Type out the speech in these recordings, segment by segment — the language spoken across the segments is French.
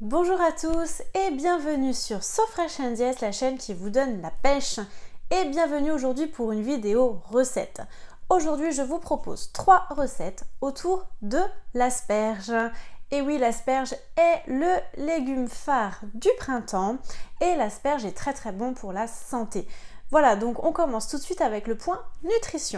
Bonjour à tous et bienvenue sur So Fresh & Yes, la chaîne qui vous donne la pêche. Et bienvenue aujourd'hui pour une vidéo recette. Aujourd'hui, je vous propose 3 recettes autour de l'asperge. Et oui, l'asperge est le légume phare du printemps et l'asperge est très bon pour la santé. Voilà, donc on commence tout de suite avec le point nutrition.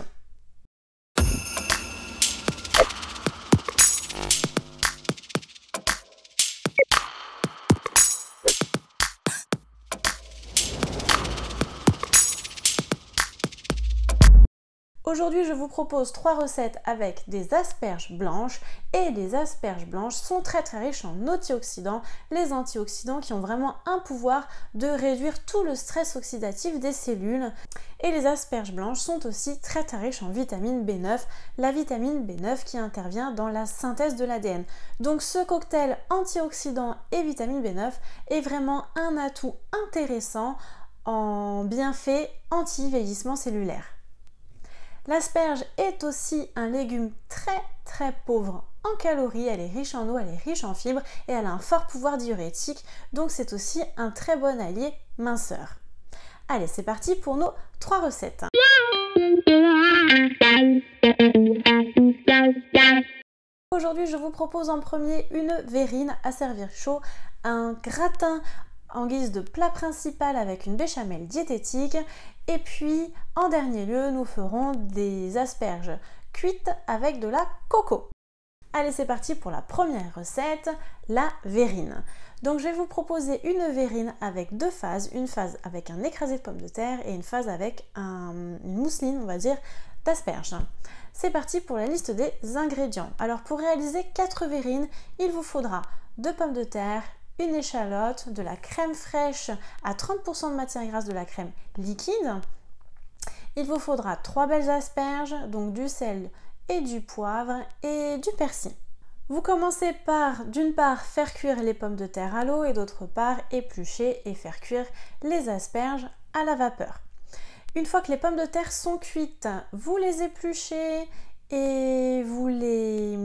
Aujourd'hui, je vous propose 3 recettes avec des asperges blanches et les asperges blanches sont très riches en antioxydants, les antioxydants qui ont vraiment un pouvoir de réduire tout le stress oxydatif des cellules. Et les asperges blanches sont aussi très riches en vitamine B9, la vitamine B9 qui intervient dans la synthèse de l'ADN. Donc ce cocktail antioxydants et vitamine B9 est vraiment un atout intéressant en bienfait anti-vieillissement cellulaire. L'asperge est aussi un légume très pauvre en calories, elle est riche en eau, elle est riche en fibres et elle a un fort pouvoir diurétique, donc c'est aussi un très bon allié minceur. Allez, c'est parti pour nos 3 recettes. Aujourd'hui, je vous propose en premier une verrine à servir chaud, un gratin en guise de plat principal avec une béchamel diététique et puis en dernier lieu nous ferons des asperges cuites avec de la coco. Allez, c'est parti pour la première recette, la verrine. Donc je vais vous proposer une verrine avec 2 phases, une phase avec un écrasé de pommes de terre et une phase avec une mousseline, on va dire, d'asperges. C'est parti pour la liste des ingrédients. Alors pour réaliser 4 verrines, il vous faudra 2 pommes de terre, une échalote, de la crème fraîche à 30% de matière grasse, de la crème liquide. Il vous faudra 3 belles asperges, donc du sel et du poivre et du persil. Vous commencez par, d'une part, faire cuire les pommes de terre à l'eau et d'autre part, éplucher et faire cuire les asperges à la vapeur. Une fois que les pommes de terre sont cuites, vous les épluchez et vous les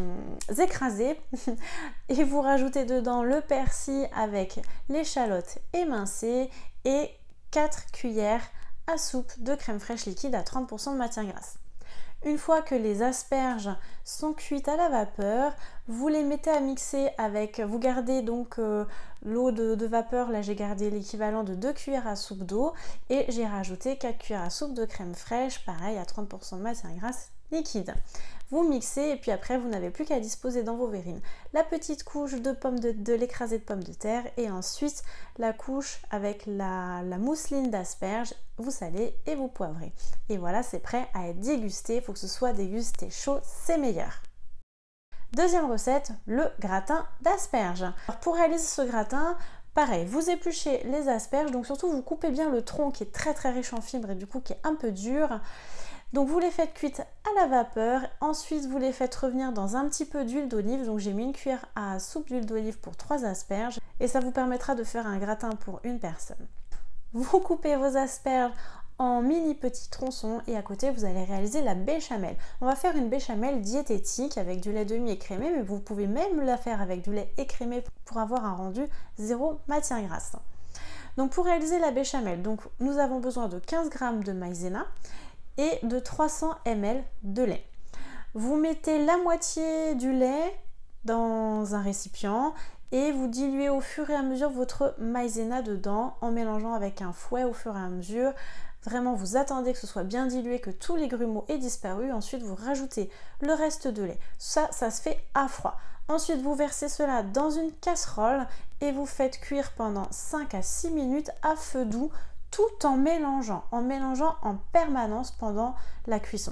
écrasez et vous rajoutez dedans le persil avec l'échalote émincée et 4 cuillères à soupe de crème fraîche liquide à 30% de matière grasse. Une fois que les asperges sont cuites à la vapeur, vous les mettez à mixer avec, vous gardez donc l'eau de vapeur, là j'ai gardé l'équivalent de 2 cuillères à soupe d'eau et j'ai rajouté 4 cuillères à soupe de crème fraîche, pareil à 30% de matière grasse liquide. Vous mixez et puis après vous n'avez plus qu'à disposer dans vos verrines la petite couche de l'écrasé de pommes de terre et ensuite la couche avec la mousseline d'asperges, vous salez et vous poivrez. Et voilà, c'est prêt à être dégusté, il faut que ce soit dégusté chaud, c'est meilleur. Deuxième recette, le gratin d'asperges. Pour réaliser ce gratin, pareil, vous épluchez les asperges, donc surtout vous coupez bien le tronc qui est très riche en fibres et du coup qui est un peu dur. Donc vous les faites cuites à la vapeur, ensuite vous les faites revenir dans un petit peu d'huile d'olive, donc j'ai mis une cuillère à soupe d'huile d'olive pour 3 asperges et ça vous permettra de faire un gratin pour une personne. Vous coupez vos asperges en mini petits tronçons et à côté vous allez réaliser la béchamel. On va faire une béchamel diététique avec du lait demi-écrémé, mais vous pouvez même la faire avec du lait écrémé pour avoir un rendu 0 matière grasse. Donc pour réaliser la béchamel, donc nous avons besoin de 15 g de maïzena et de 300 ml de lait. Vous mettez la moitié du lait dans un récipient et vous diluez au fur et à mesure votre maïzena dedans en mélangeant avec un fouet au fur et à mesure. Vraiment, vous attendez que ce soit bien dilué, que tous les grumeaux aient disparu. Ensuite, vous rajoutez le reste de lait. Ça se fait à froid. Ensuite, vous versez cela dans une casserole et vous faites cuire pendant 5 à 6 minutes à feu doux, tout en mélangeant en permanence pendant la cuisson.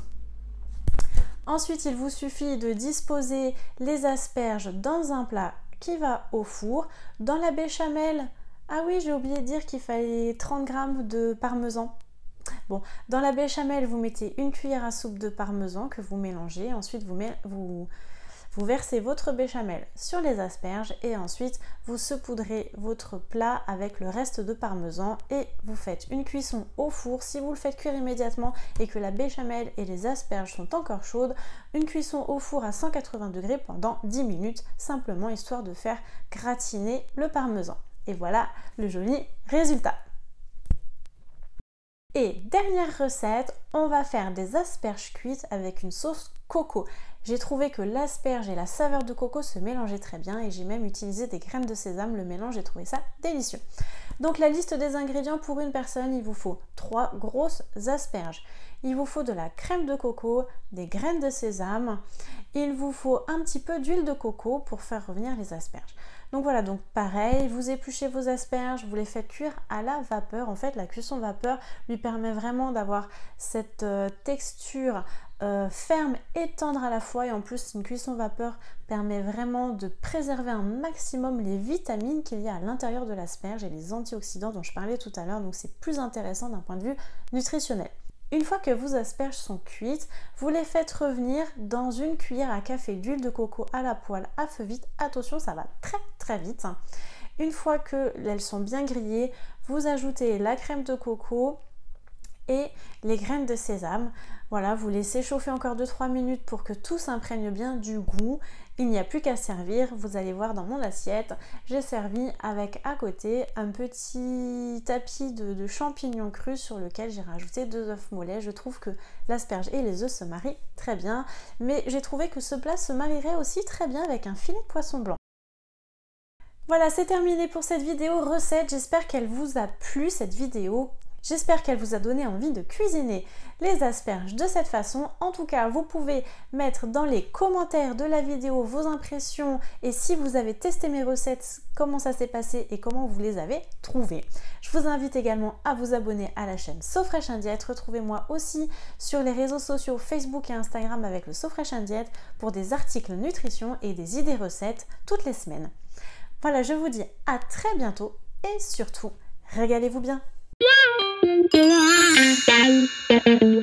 Ensuite, il vous suffit de disposer les asperges dans un plat qui va au four. Dans la béchamel, ah oui, j'ai oublié de dire qu'il fallait 30 g de parmesan. Bon, dans la béchamel, vous mettez une cuillère à soupe de parmesan que vous mélangez. Ensuite, vous Vous versez votre béchamel sur les asperges et ensuite vous saupoudrez votre plat avec le reste de parmesan et vous faites une cuisson au four. Si vous le faites cuire immédiatement et que la béchamel et les asperges sont encore chaudes, une cuisson au four à 180 degrés pendant 10 minutes, simplement histoire de faire gratiner le parmesan. Et voilà le joli résultat. Et dernière recette, on va faire des asperges cuites avec une sauce coco. J'ai trouvé que l'asperge et la saveur de coco se mélangeaient très bien et j'ai même utilisé des graines de sésame. Le mélange, j'ai trouvé ça délicieux. Donc la liste des ingrédients pour une personne, il vous faut 3 grosses asperges. Il vous faut de la crème de coco, des graines de sésame. Il vous faut un petit peu d'huile de coco pour faire revenir les asperges. Donc voilà, donc pareil, vous épluchez vos asperges, vous les faites cuire à la vapeur. En fait, la cuisson vapeur lui permet vraiment d'avoir cette texture ferme et tendre à la fois. Et en plus, une cuisson vapeur permet vraiment de préserver un maximum les vitamines qu'il y a à l'intérieur de l'asperge et les antioxydants dont je parlais tout à l'heure. Donc c'est plus intéressant d'un point de vue nutritionnel. Une fois que vos asperges sont cuites, vous les faites revenir dans une cuillère à café d'huile de coco à la poêle à feu vite. Attention, ça va très vite. Une fois qu'elles sont bien grillées, vous ajoutez la crème de coco et les graines de sésame. Voilà, vous laissez chauffer encore 2-3 minutes pour que tout s'imprègne bien du goût. Il n'y a plus qu'à servir. Vous allez voir dans mon assiette, j'ai servi avec à côté un petit tapis de champignons crus sur lequel j'ai rajouté 2 œufs mollets. Je trouve que l'asperge et les œufs se marient très bien, mais j'ai trouvé que ce plat se marierait aussi très bien avec un filet de poisson blanc. Voilà, c'est terminé pour cette vidéo recette. J'espère qu'elle vous a plu, cette vidéo. J'espère qu'elle vous a donné envie de cuisiner les asperges de cette façon. En tout cas, vous pouvez mettre dans les commentaires de la vidéo vos impressions et si vous avez testé mes recettes, comment ça s'est passé et comment vous les avez trouvées. Je vous invite également à vous abonner à la chaîne So Fresh & Diet. Retrouvez-moi aussi sur les réseaux sociaux Facebook et Instagram avec le So Fresh & Diet pour des articles nutrition et des idées recettes toutes les semaines. Voilà, je vous dis à très bientôt et surtout, régalez-vous bien!